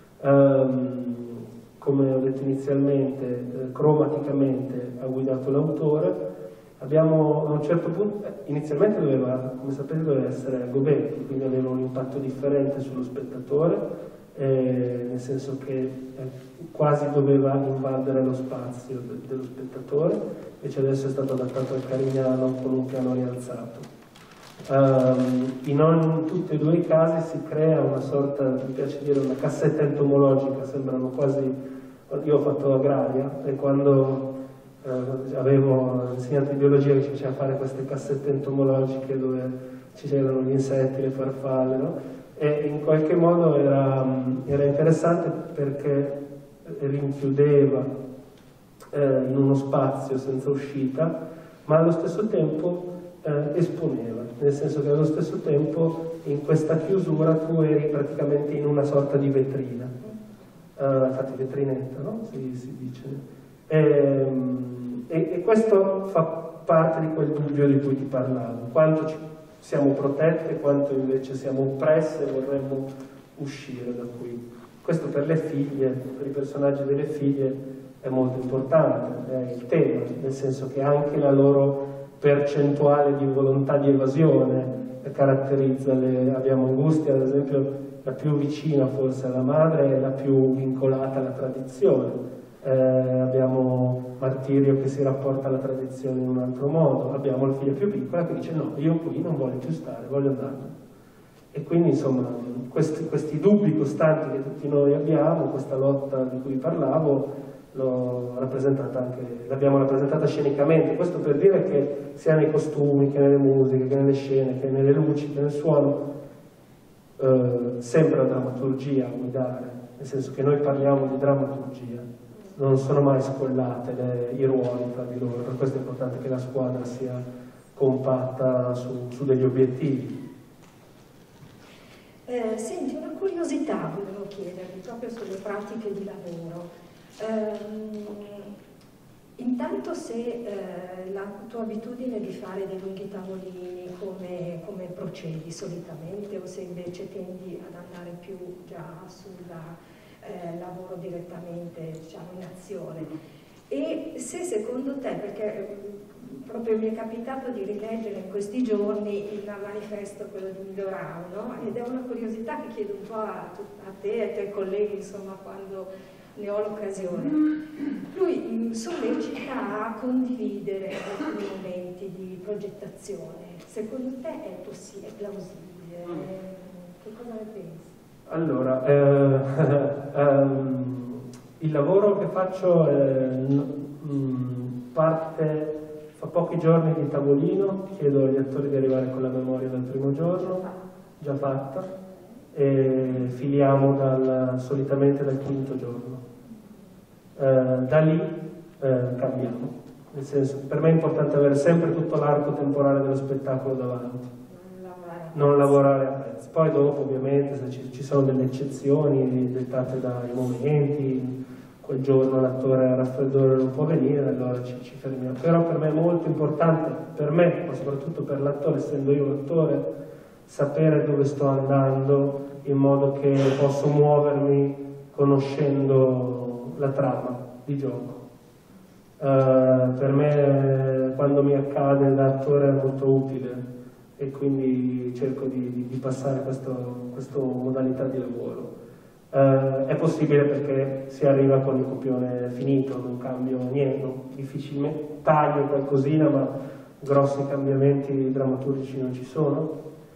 Um, come ho detto inizialmente, eh, cromaticamente ha guidato l'autore. Abbiamo a un certo punto, eh, inizialmente doveva, come sapete, doveva essere a Gobetti, quindi aveva un impatto differente sullo spettatore, eh, nel senso che eh, quasi doveva invadere lo spazio de dello spettatore, invece adesso è stato adattato al Carignano con un piano rialzato. Um, in, in tutti e due i casi si crea una sorta, mi piace dire, una cassetta entomologica, sembrano quasi, io ho fatto agraria e quando eh, avevo insegnato di biologia che ci faceva fare queste cassette entomologiche dove ci c'erano gli insetti, le farfalle, no? E in qualche modo era, era interessante perché rinchiudeva eh, in uno spazio senza uscita, ma allo stesso tempo eh, esponeva, nel senso che allo stesso tempo in questa chiusura tu eri praticamente in una sorta di vetrina, uh, infatti vetrinetta, no? Si, si dice. E, e, e questo fa parte di quel dubbio di cui ti parlavo, quanto ci siamo protette, quanto invece siamo oppresse e vorremmo uscire da qui. Questo per le figlie, per i personaggi delle figlie è molto importante, è il tema, nel senso che anche la loro percentuale di volontà di evasione caratterizza le, abbiamo Angustia, ad esempio, la più vicina forse alla madre e la più vincolata alla tradizione. Eh, abbiamo Martirio che si rapporta alla tradizione in un altro modo, abbiamo la figlia più piccola che dice no, io qui non voglio più stare, voglio andare. E quindi insomma questi, questi dubbi costanti che tutti noi abbiamo, questa lotta di cui parlavo, l'ho rappresentata anche, l'abbiamo rappresentata scenicamente, questo per dire che sia nei costumi, che nelle musiche, che nelle scene, che nelle luci, che nel suono, eh, sempre la drammaturgia a guidare, nel senso che noi parliamo di drammaturgia, non sono mai scollate le, i ruoli tra di loro, per questo è importante che la squadra sia compatta su, su degli obiettivi. Eh, senti, una curiosità volevo chiederti proprio sulle pratiche di lavoro. Um, intanto se eh, la tua abitudine di fare dei lunghi tavolini come, come procedi solitamente o se invece tendi ad andare più già sul eh, lavoro direttamente, diciamo, in azione, e se secondo te, perché eh, proprio mi è capitato di rileggere in questi giorni il manifesto, quello di Milorau, no? Ed è una curiosità che chiedo un po' a, a te e ai tuoi colleghi, insomma, quando ne ho l'occasione. Lui mh, sollecita a condividere alcuni momenti di progettazione. Secondo te è possibile, è plausibile? Che cosa ne pensi? Allora, eh, um, il lavoro che faccio eh, mh, parte, fa pochi giorni di tavolino, chiedo agli attori di arrivare con la memoria dal primo giorno, già fatta, e filiamo dal, solitamente dal quinto giorno. Eh, da lì eh, cambiamo, nel senso, per me è importante avere sempre tutto l'arco temporale dello spettacolo davanti, non lavorare a pezzi. Poi dopo ovviamente se ci, ci sono delle eccezioni dettate dai momenti, quel giorno l'attore a raffreddore non può venire, allora ci, ci fermiamo. Però per me è molto importante, per me, ma soprattutto per l'attore, essendo io l'attore, sapere dove sto andando in modo che posso muovermi conoscendo la trama di gioco. Uh, per me quando mi accade da attore è molto utile e quindi cerco di, di, di passare questo, questa modalità di lavoro. Uh, è possibile perché si arriva con il copione finito, non cambio niente, difficilmente taglio qualcosina, ma grossi cambiamenti drammaturgici non ci sono,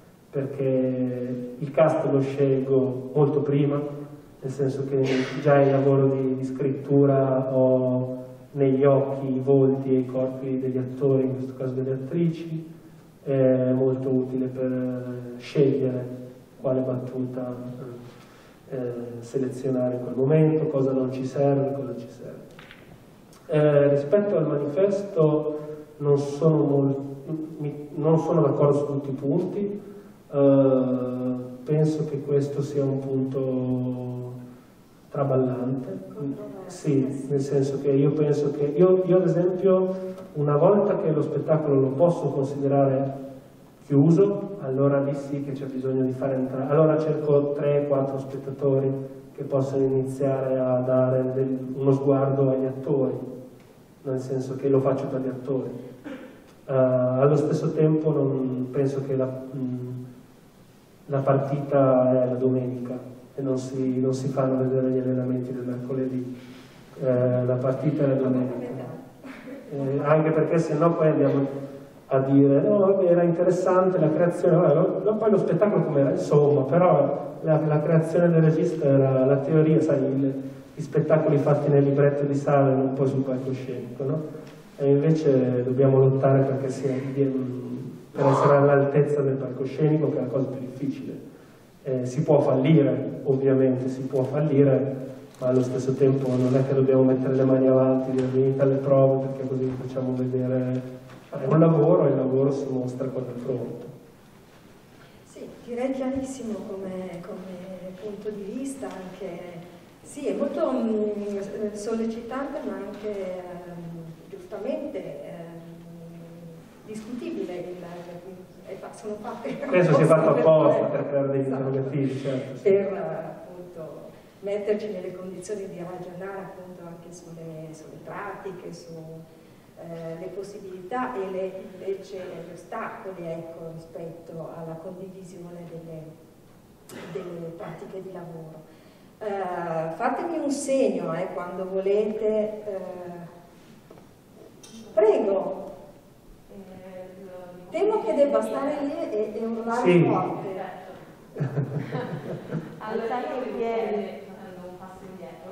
perché il cast lo scelgo molto prima, nel senso che già il lavoro di, di scrittura ho negli occhi i volti e i corpi degli attori, in questo caso delle attrici, è molto utile per scegliere quale battuta eh, selezionare in quel momento, cosa non ci serve, cosa ci serve. Eh, rispetto al manifesto non sono, molto, non sono d'accordo su tutti i punti, eh, penso che questo sia un punto traballante, sì, nel senso che io penso che, io, io ad esempio una volta che lo spettacolo lo posso considerare chiuso, allora lì sì che c'è bisogno di fare entrare, allora cerco tre quattro spettatori che possano iniziare a dare del, uno sguardo agli attori, nel senso che lo faccio per gli attori. Uh, allo stesso tempo non penso che la, mh, la partita è la domenica e non si, non si fanno vedere gli allenamenti del mercoledì, eh, la partita è la domenica, eh, anche perché sennò poi andiamo a dire no vabbè era interessante la creazione, vabbè, lo, lo, poi lo spettacolo com'era, insomma, però la, la creazione del regista era la teoria, sai, il, gli spettacoli fatti nel libretto di sala e non poi sul palcoscenico, no? E invece dobbiamo lottare perché sia, per essere all'altezza del palcoscenico, che è la cosa più difficile. Eh, si può fallire, ovviamente, si può fallire, ma allo stesso tempo non è che dobbiamo mettere le mani avanti, dire venite alle prove perché così facciamo vedere, è un lavoro e il lavoro si mostra quando è pronto. Sì, direi chiarissimo come, come punto di vista, anche, sì, è molto mh, sollecitante ma anche eh, giustamente eh, discutibile, il, il, sono fatte penso sia fatto apposta per creare degli esatto, interrogativi, certo, sì. Per appunto metterci nelle condizioni di ragionare appunto anche sulle, sulle pratiche, sulle eh, possibilità e le, invece gli ostacoli, ecco, rispetto alla condivisione delle, delle pratiche di lavoro. Eh, fatemi un segno eh, quando volete. Eh, prego. Temo che debba stare lì e, e urlare sì. forte. Allora io vorrei facendo un passo indietro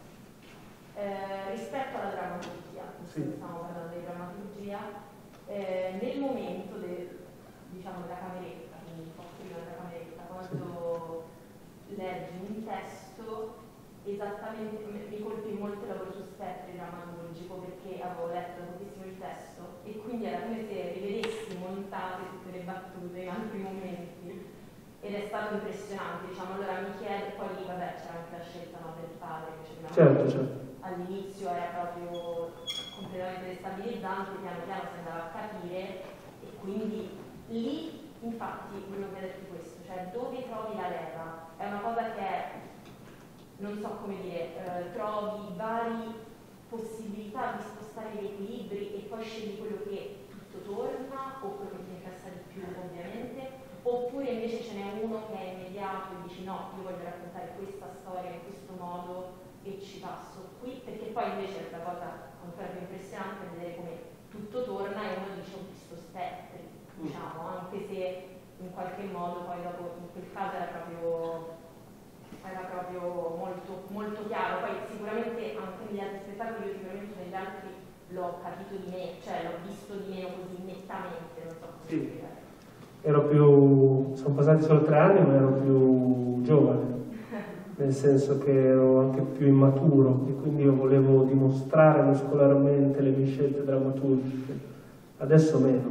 eh, rispetto alla drammaturgia, sì. Stiamo parlando di drammaturgia, eh, nel momento del, diciamo, della cameretta, quindi un po' prima della cameretta, quando sì. leggi un testo, esattamente mi colpì molto il lavoro su spettro drammaturgico perché avevo letto tantissimo il testo e quindi era come se rivedessi montate tutte le battute in altri momenti ed è stato impressionante, diciamo. Allora mi chiedo, poi lì vabbè c'era anche la scelta, no, del padre, cioè, certo, certo. all'inizio era proprio completamente destabilizzante, piano piano si andava a capire e quindi lì infatti quello che ha detto questo, cioè dove trovi la leva, è una cosa che è, non so come dire, eh, trovi varie possibilità di spostare gli equilibri e poi scegli quello che tutto torna o quello che ti interessa di più ovviamente, oppure invece ce n'è uno che è immediato e dici no, io voglio raccontare questa storia in questo modo e ci passo qui, perché poi invece la cosa ancora più impressionante è vedere come tutto torna e uno dice ho visto spettri, diciamo, anche se in qualche modo poi dopo in quel caso era proprio era proprio molto, molto chiaro. Poi sicuramente anche negli altri spettacoli, io sicuramente negli altri l'ho capito di me, cioè l'ho visto di meno così nettamente, non so come sì. spiegare. Ero più, sono passati solo tre anni ma ero più giovane, nel senso che ero anche più immaturo e quindi io volevo dimostrare muscolarmente le mie scelte drammaturgiche. Adesso meno,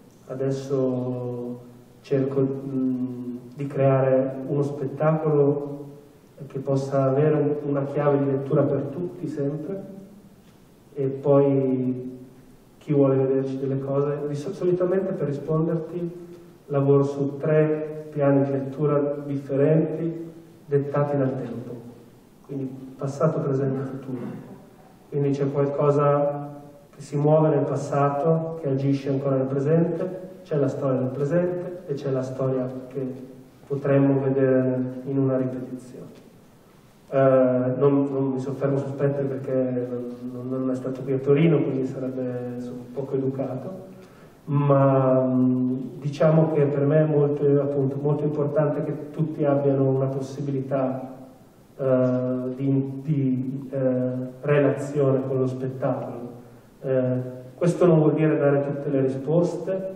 adesso cerco mh, di creare uno spettacolo che possa avere una chiave di lettura per tutti sempre e poi chi vuole vederci delle cose, solitamente per risponderti lavoro su tre piani di lettura differenti dettati dal tempo, quindi passato, presente e futuro. Quindi c'è qualcosa che si muove nel passato, che agisce ancora nel presente, c'è la storia del presente e c'è la storia che potremmo vedere in una ripetizione. Uh, non, non mi soffermo su Spettri perché non, non è stato qui a Torino, quindi sarebbe insomma, poco educato, ma um, diciamo che per me è molto, appunto, molto importante che tutti abbiano una possibilità uh, di, di uh, relazione con lo spettacolo. Uh, questo non vuol dire dare tutte le risposte,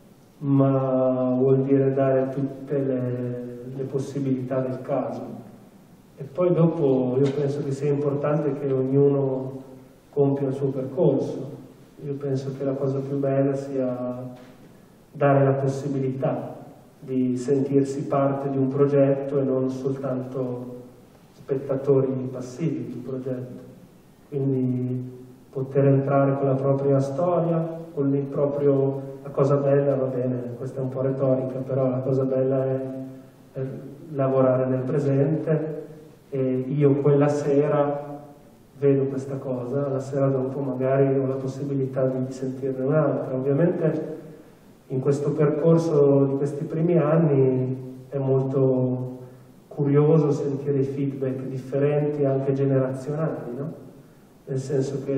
ma vuol dire dare tutte le, le possibilità del caso. E poi dopo io penso che sia importante che ognuno compia il suo percorso. Io penso che la cosa più bella sia dare la possibilità di sentirsi parte di un progetto e non soltanto spettatori passivi di un progetto. Quindi poter entrare con la propria storia, con il proprio... La cosa bella, va bene, questa è un po' retorica, però la cosa bella è, è lavorare nel presente. E io quella sera vedo questa cosa, la sera dopo magari ho la possibilità di sentirne un'altra. Ovviamente in questo percorso di questi primi anni è molto curioso sentire i feedback differenti, anche generazionali, no? Nel senso che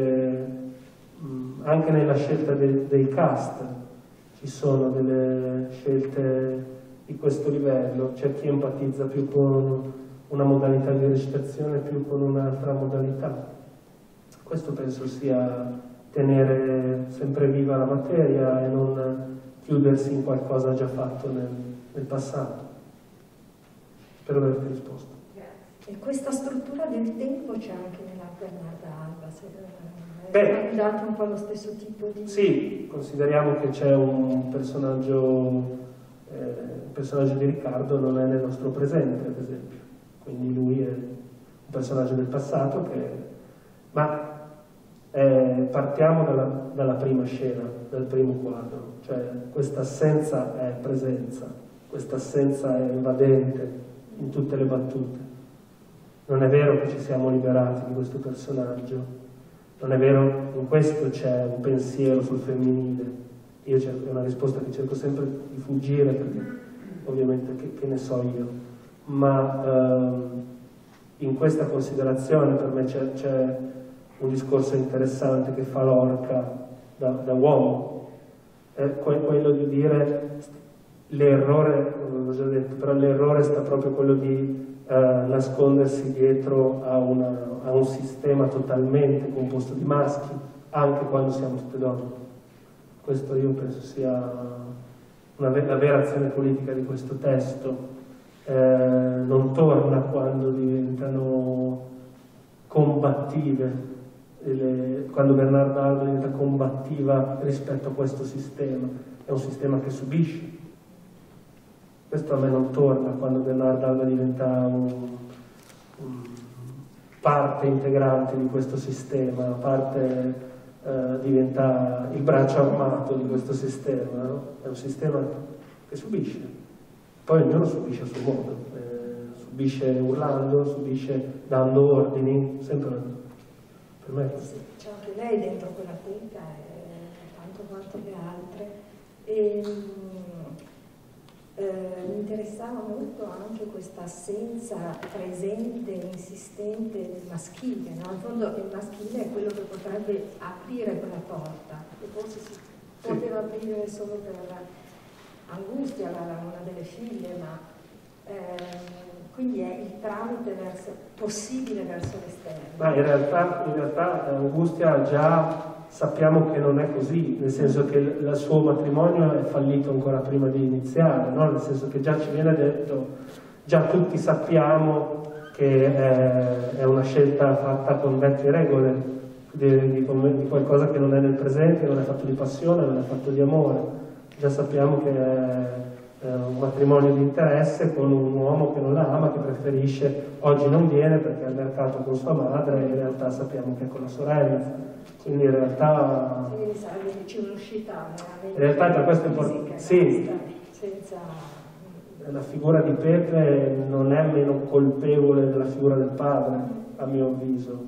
mh, anche nella scelta de dei cast ci sono delle scelte di questo livello, c'è chi empatizza più con una modalità di recitazione più con un'altra modalità. Questo penso sia tenere sempre viva la materia e non chiudersi in qualcosa già fatto nel, nel passato. Spero di averti risposto. Grazie. E questa struttura del tempo c'è anche nella Bernarda Alba, se Beh, è dato un po' lo stesso tipo di... Sì, consideriamo che c'è un personaggio, eh, il personaggio di Riccardo non è nel nostro presente, ad esempio, quindi lui è un personaggio del passato che... Ma eh, partiamo dalla, dalla prima scena, dal primo quadro, cioè questa assenza è presenza, questa assenza è invadente in tutte le battute. Non è vero che ci siamo liberati di questo personaggio, non è vero, in questo c'è un pensiero sul femminile. Io cerco, è una risposta che cerco sempre di fuggire perché ovviamente che, che ne so io, ma ehm, in questa considerazione per me c'è un discorso interessante che fa Lorca da, da uomo, è quello di dire l'errore, non l'ho già detto, però l'errore sta proprio quello di Uh, nascondersi dietro a, una, a un sistema totalmente composto di maschi, anche quando siamo tutte donne. Questo io penso sia una, la vera azione politica di questo testo. Eh, non torna quando diventano combattive, le, quando Bernarda Alba diventa combattiva rispetto a questo sistema. È un sistema che subisce. Questo a me non torna quando Bernarda Alba diventa un, un parte integrante di questo sistema, parte, eh, diventa il braccio armato di questo sistema, no? È un sistema che subisce, poi ognuno subisce a suo modo, eh, subisce urlando, subisce dando ordini, sempre per me è così. C'è anche lei dentro quella teca, tanto quanto le altre. E, Eh, mi interessava molto anche questa assenza presente, insistente del maschile, no? In fondo il maschile è quello che potrebbe aprire quella porta, che forse si sì. poteva aprire solo per Angustia, la, una delle figlie, ma ehm, quindi è il tramite verso, possibile verso l'esterno. Ma in realtà, in realtà Angustia già sappiamo che non è così, nel senso che il suo matrimonio è fallito ancora prima di iniziare, no? Nel senso che già ci viene detto, già tutti sappiamo che è, è una scelta fatta con vecchie regole, di, di, di qualcosa che non è nel presente, non è fatto di passione, non è fatto di amore. Già sappiamo che è, è un matrimonio di interesse con un uomo che non la ama, che preferisce, oggi non viene perché è al mercato con sua madre, e in realtà sappiamo che è con la sorella. Quindi in realtà... Quindi sarebbe un'uscita in realtà per questo è importante. Sì, senza... la figura di Pepe non è meno colpevole della figura del padre, a mio avviso.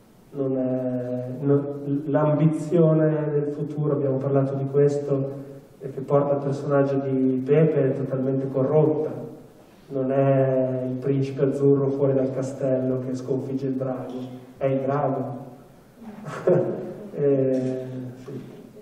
Non... L'ambizione del futuro, abbiamo parlato di questo, che porta il personaggio di Pepe è totalmente corrotta. Non è il principe azzurro fuori dal castello che sconfigge il drago, è il drago. eh, sì.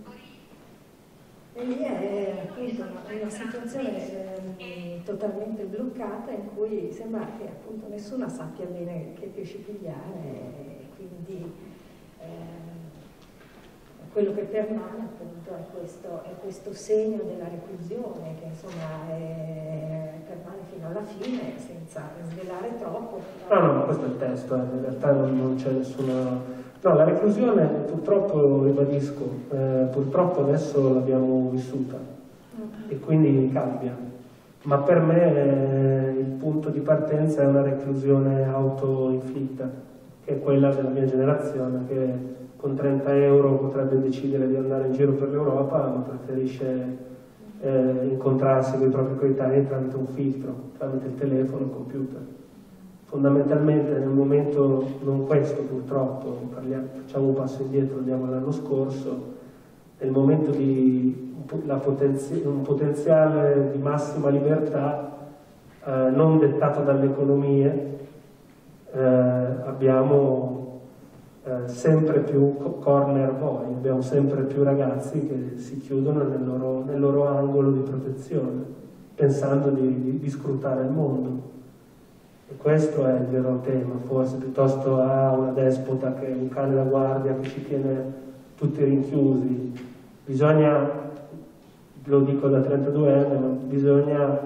E lì è appunto una, una situazione eh, totalmente bloccata in cui sembra che appunto nessuna sappia bene che pesci pigliare, e quindi eh, quello che permane appunto è questo, è questo segno della reclusione che insomma è, permane fino alla fine senza svelare troppo. No, no, ma questo è il testo, eh. In realtà non, non c'è nessuna... No, la reclusione purtroppo, ribadisco, eh, purtroppo adesso l'abbiamo vissuta e quindi cambia, ma per me eh, il punto di partenza è una reclusione auto-inflitta, che è quella della mia generazione, che con trenta euro potrebbe decidere di andare in giro per l'Europa, ma preferisce eh, incontrarsi con i propri coetanei tramite un filtro, tramite il telefono, il computer. Fondamentalmente nel momento, non questo purtroppo, parliamo, facciamo un passo indietro, andiamo all'anno scorso, nel momento di la potenzi un potenziale di massima libertà eh, non dettato dalle economie, eh, abbiamo eh, sempre più corner boy, abbiamo sempre più ragazzi che si chiudono nel loro, nel loro angolo di protezione, pensando di, di, di scrutare il mondo. E questo è il vero tema, forse, piuttosto a una despota che è un cane da guardia che ci tiene tutti rinchiusi. Bisogna, lo dico da trentaduenne, ma bisogna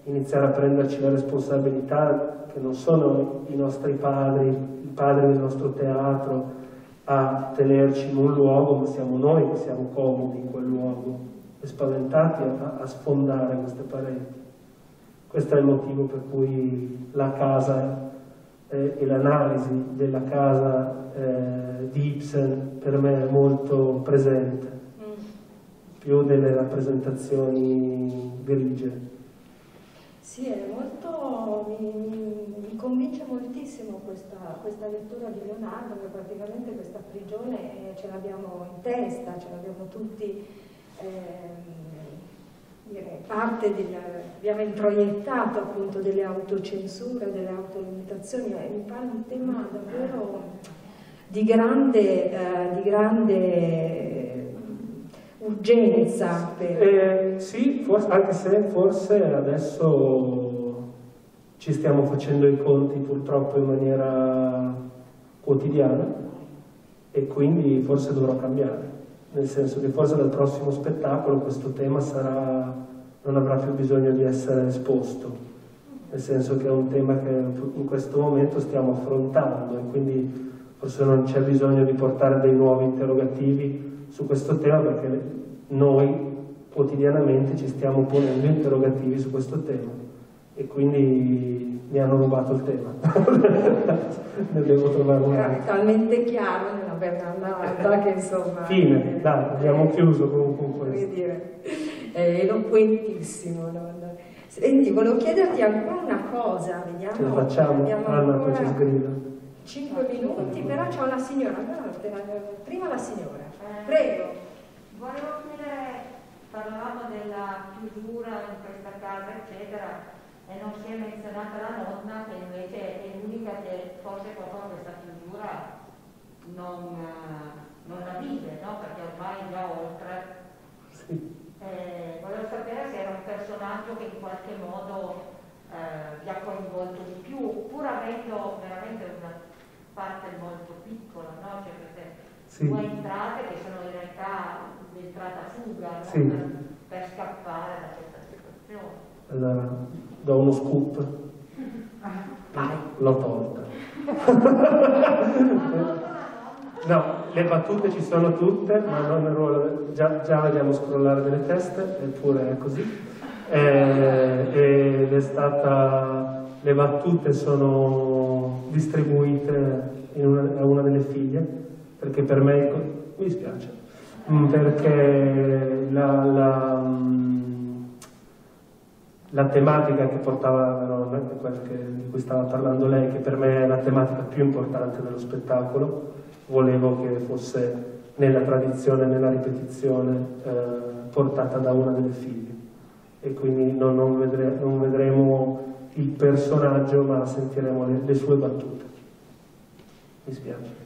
iniziare a prenderci la responsabilità che non sono i nostri padri, i padri del nostro teatro a tenerci in un luogo, ma siamo noi che siamo comodi in quel luogo e spaventati a, a sfondare queste pareti. Questo è il motivo per cui la casa eh, e l'analisi della casa eh, di Ibsen per me è molto presente, più delle rappresentazioni grigie. Sì, è molto, mi, mi convince moltissimo questa, questa lettura di Leonardo, che praticamente questa prigione eh, ce l'abbiamo in testa, ce l'abbiamo tutti, eh, parte del, abbiamo introiettato appunto delle autocensure, delle autolimitazioni, e mi pare un tema davvero di grande, eh, di grande urgenza. Per... Eh, sì, forse, anche se forse adesso ci stiamo facendo i conti purtroppo in maniera quotidiana e quindi forse dovrò cambiare, nel senso che forse dal prossimo spettacolo questo tema sarà, non avrà più bisogno di essere esposto, nel senso che è un tema che in questo momento stiamo affrontando e quindi forse non c'è bisogno di portare dei nuovi interrogativi su questo tema, perché noi quotidianamente ci stiamo ponendo interrogativi su questo tema e quindi mi hanno rubato il tema. Ne devo trovare un altro. È talmente chiaro nella Bernarda che insomma... Fine, dai, abbiamo chiuso con, con questo. Come dire, è eloquentissimo. No? Senti, volevo chiederti ancora una cosa, vediamo. Ce la facciamo? Anna, poi ci sgrida. cinque minuti, però c'è una signora, prima la signora, prego. Volevo chiedere, parlavamo della chiusura in questa casa eccetera e non si è menzionata la nonna che invece è l'unica che forse proprio questa chiusura non, non la vive, no? Perché ormai è già oltre. Sì. Eh, volevo sapere se era un personaggio che in qualche modo eh, vi ha coinvolto di più, pur avendo veramente una parte molto piccola, no? Cioè queste sì. due entrate che sono in realtà l'entrata-fuga, no? Sì. per, per scappare da questa situazione. Allora, do uno scoop. L'ho tolta. No, le battute ci sono tutte, ma non nel ruolo. Già, già vediamo scrollare delle teste, eppure è così. Eh, ed è stata. Le battute sono distribuite in una, a una delle figlie, perché per me. Mi dispiace. Perché la. la La tematica che portava la nonna, che è quella che, di cui stava parlando lei, che per me è la tematica più importante dello spettacolo, volevo che fosse nella tradizione, nella ripetizione, eh, portata da una delle figlie. E quindi non, non, vedre, non vedremo il personaggio, ma sentiremo le, le sue battute. Mi spiace.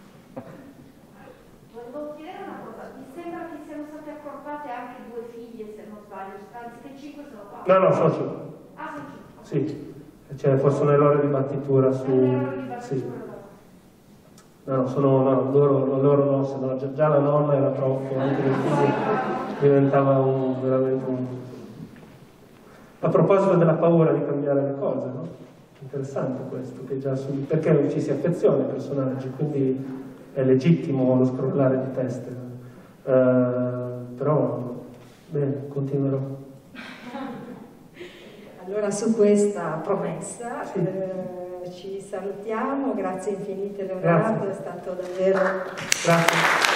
Volevo chiedere una cosa, mi sembra che siano state accorpate anche due figlie, se non sbaglio, anziché cinque sono quattro. No, no, sono cinque. Ah, sono cinque. Sì, c'è forse un errore di battitura su... Un errore di battitura. Sì. No, no, sono, no, loro, loro no, se no, già, già la nonna era troppo, anche le figlie diventava un, veramente un... A proposito della paura di cambiare le cose, no? Interessante questo, che già su... perché ci si affeziona ai personaggi, quindi è legittimo lo scrollare di teste. Uh, però, bene, continuerò. Allora su questa promessa sì. eh, ci salutiamo, grazie infinite Leonardo, Grazie. è stato davvero... Grazie.